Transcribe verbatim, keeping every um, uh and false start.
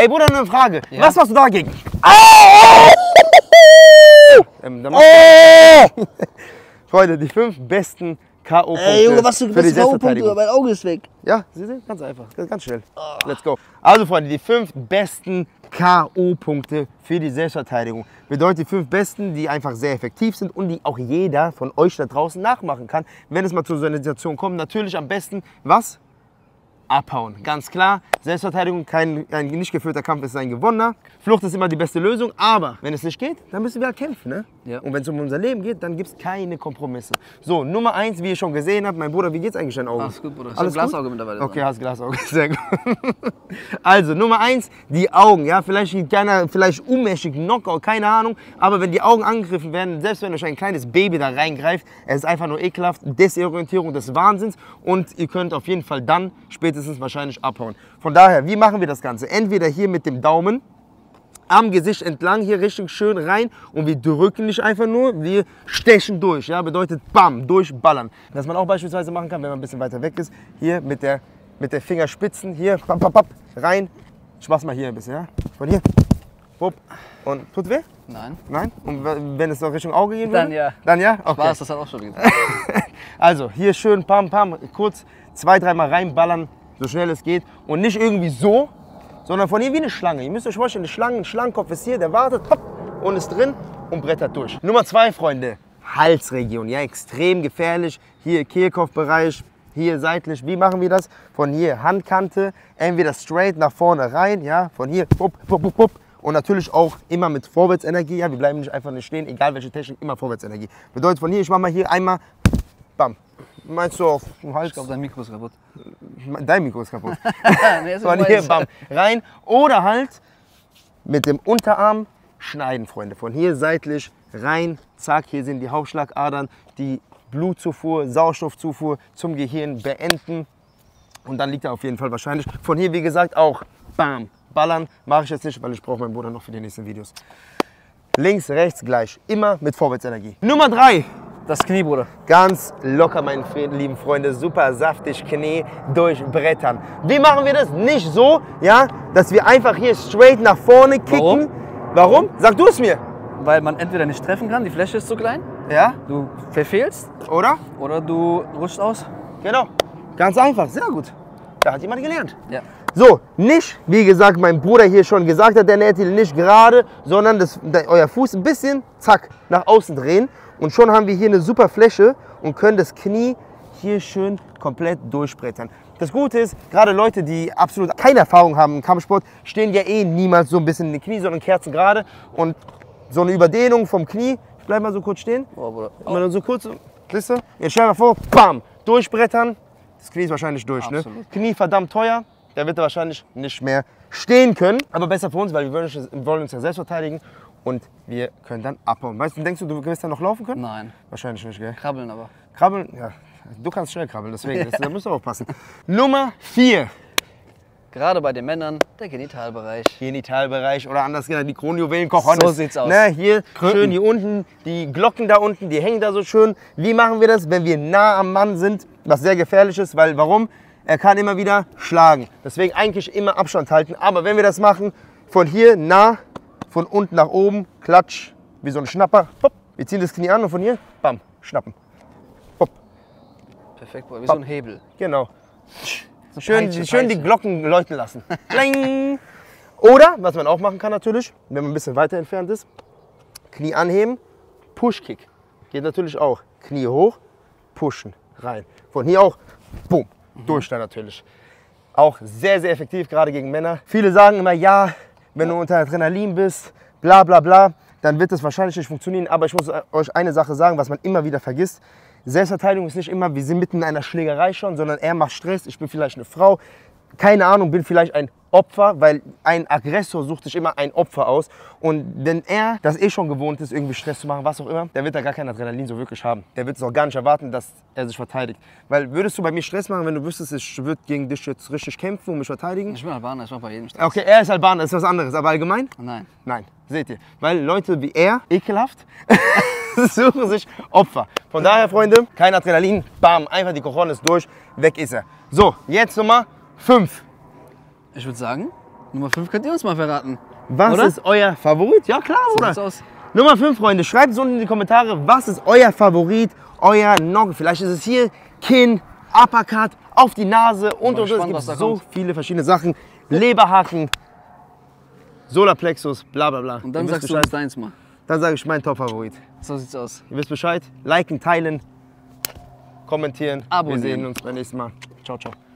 Ey Bruder, eine Frage. Ja? Was machst du dagegen? ähm, oh! Freunde, die fünf besten K O-Punkte. Ey Junge, was du für die bist K O-Punkte, Selbstverteidigung. mein Auge ist weg. Ja, Sie sehen, ganz einfach, ganz schnell. Let's go. Also Freunde, die fünf besten K O-Punkte für die Selbstverteidigung. Bedeutet die fünf besten, die einfach sehr effektiv sind und die auch jeder von euch da draußen nachmachen kann, wenn es mal zu so einer Situation kommt. Natürlich am besten, was? Abhauen, ganz klar. Selbstverteidigung, kein, ein nicht geführter Kampf ist ein gewonnener. Flucht ist immer die beste Lösung, aber wenn es nicht geht, dann müssen wir halt kämpfen. Ne? Ja. Und wenn es um unser Leben geht, dann gibt es keine Kompromisse. So, Nummer eins, wie ihr schon gesehen habt, mein Bruder, wie geht's eigentlich dein Auge? Alles gut, Bruder. Ich Alles hab gut? Glasauge mittlerweile. Okay, hast Glasauge, sehr gut. Also, Nummer eins, die Augen. Ja, vielleicht geht keiner, vielleicht unmächtig, Knockout, keine Ahnung. Aber wenn die Augen angegriffen werden, selbst wenn euch ein kleines Baby da reingreift, es ist einfach nur ekelhaft, Desorientierung des Wahnsinns. Und ihr könnt auf jeden Fall dann spätestens wahrscheinlich abhauen. Von daher, wie machen wir das Ganze? Entweder hier mit dem Daumen am Gesicht entlang, hier richtig schön rein und wir drücken nicht einfach nur, wir stechen durch. Ja, bedeutet bam, durchballern. Was man auch beispielsweise machen kann, wenn man ein bisschen weiter weg ist, hier mit der, mit der Fingerspitzen, hier, bap, bap, bap, rein. Ich mach's mal hier ein bisschen, ja? Von hier, wupp. Und tut weh? Nein. Nein? Und wenn es noch Richtung Auge gehen würde? Dann ja. Dann ja? Okay. Spaß, das hat auch schon gesagt. Also, hier schön, pam, pam, kurz zwei, dreimal reinballern, so schnell es geht. Und nicht irgendwie so, sondern von hier wie eine Schlange. Ihr müsst euch vorstellen, eine Schlange, ein Schlangenkopf ist hier, der wartet, hopp, und ist drin und brettert durch. Nummer zwei, Freunde, Halsregion. Ja, extrem gefährlich. Hier Kehlkopfbereich, hier seitlich. Wie machen wir das? Von hier Handkante, entweder straight nach vorne rein, ja, von hier, bup, bup, bup, bup. Und natürlich auch immer mit Vorwärtsenergie. Ja, wir bleiben nicht einfach nicht stehen, egal welche Technik, immer Vorwärtsenergie. Bedeutet von hier, ich mache mal hier einmal, bam. Meinst du auf dem Hals? Ich glaube, dein Mikro ist kaputt. Dein Mikro ist kaputt. Nee, ist Von hier, bam, rein. Oder halt mit dem Unterarm schneiden, Freunde. Von hier seitlich rein, zack, hier sind die Hauptschlagadern, die Blutzufuhr, Sauerstoffzufuhr zum Gehirn beenden. Und dann liegt er auf jeden Fall wahrscheinlich. Von hier, wie gesagt, auch bam, ballern. Mache ich jetzt nicht, weil ich brauche meinen Bruder noch für die nächsten Videos. Links, rechts gleich. Immer mit Vorwärtsenergie. Nummer drei. Das Knie, Bruder. Ganz locker, meine lieben Freunde, super saftig Knie durchbrettern. Wie machen wir das? Nicht so, ja, dass wir einfach hier straight nach vorne kicken. Warum? Warum? Sag du es mir. Weil man entweder nicht treffen kann, die Fläche ist zu klein, Ja, du verfehlst oder? oder du rutschst aus. Genau. Ganz einfach, sehr gut. Da hat jemand gelernt. Ja. So, nicht, wie gesagt, mein Bruder hier schon gesagt hat, der Nettil, nicht gerade, sondern das, der, euer Fuß ein bisschen, zack, nach außen drehen. Und schon haben wir hier eine super Fläche und können das Knie hier schön komplett durchbrettern. Das Gute ist, gerade Leute, die absolut keine Erfahrung haben im Kampfsport, stehen ja eh niemals so ein bisschen in den Knie, sondern kerzen gerade. Und so eine Überdehnung vom Knie, ich bleib mal so kurz stehen. Oh, Bruder. Und dann so kurz, siehst du? Jetzt stell mal vor, bam, durchbrettern. Das Knie ist wahrscheinlich durch, ne? Absolut. Knie verdammt teuer, der wird wahrscheinlich nicht mehr stehen können. Aber besser für uns, weil wir wollen uns, wollen uns ja selbst verteidigen. Und wir können dann abhauen. Weißt du, denkst du, du wirst dann noch laufen können? Nein. Wahrscheinlich nicht, gell? Krabbeln aber. Krabbeln? Ja. Du kannst schnell krabbeln, deswegen. Das, da musst du aufpassen. Nummer vier. Gerade bei den Männern der Genitalbereich. Genitalbereich oder anders genannt die Kronjuwelen, Cojones. So sieht's aus. Ne, hier Kröten. schön hier unten, die Glocken da unten, die hängen da so schön. Wie machen wir das, wenn wir nah am Mann sind? Was sehr gefährlich ist, weil warum? Er kann immer wieder schlagen. Deswegen eigentlich immer Abstand halten. Aber wenn wir das machen, von hier nah, von unten nach oben, klatsch, wie so ein Schnapper. Hopp. Wir ziehen das Knie an und von hier, bam, schnappen. Hopp. Perfekt, Bruder. Wie so ein Hebel. Genau. So Schön, Peitsche, schön die Peitsche. Glocken läuten lassen. Kling. Oder, was man auch machen kann natürlich, wenn man ein bisschen weiter entfernt ist, Knie anheben, Push-Kick. Geht natürlich auch. Knie hoch, pushen, rein. Von hier auch, boom, durch dann natürlich. Auch sehr, sehr effektiv, gerade gegen Männer. Viele sagen immer, ja, wenn du unter Adrenalin bist, bla bla bla, dann wird das wahrscheinlich nicht funktionieren. Aber ich muss euch eine Sache sagen, was man immer wieder vergisst. Selbstverteidigung ist nicht immer, wir sind mitten in einer Schlägerei schon, sondern er macht Stress, ich bin vielleicht eine Frau, keine Ahnung, bin vielleicht ein Opfer, weil ein Aggressor sucht sich immer ein Opfer aus. Und wenn er das eh schon gewohnt ist, irgendwie Stress zu machen, was auch immer, der wird da gar kein Adrenalin so wirklich haben. Der wird es auch gar nicht erwarten, dass er sich verteidigt. Weil würdest du bei mir Stress machen, wenn du wüsstest, ich würde gegen dich jetzt richtig kämpfen und mich verteidigen? Ich bin Albaner, ich mach bei jedem Stress. Okay, er ist Albaner, ist was anderes, aber allgemein? Nein. Nein, seht ihr. Weil Leute wie er, ekelhaft, suchen sich Opfer. Von daher, Freunde, kein Adrenalin, bam, einfach die Cojones durch, weg ist er. So, jetzt Nummer fünf. Ich würde sagen, Nummer fünf könnt ihr uns mal verraten. Was Oder? ist euer Favorit? Ja klar, So Bruder. sieht's aus. Nummer fünf, Freunde, schreibt es unten in die Kommentare, was ist euer Favorit, euer Knock. Vielleicht ist es hier Kinn, Uppercut, auf die Nase und, und, und. Es gespannt, gibt was da so kommt. viele verschiedene Sachen. Leberhaken, Solarplexus, bla bla bla. Und dann Ihr wisst sagst du Bescheid. uns deins mal. Dann sage ich meinen Top-Favorit. So sieht's aus. Ihr wisst Bescheid. Liken, teilen, kommentieren. Abonnieren. Wir sehen uns beim nächsten Mal. Ciao, ciao.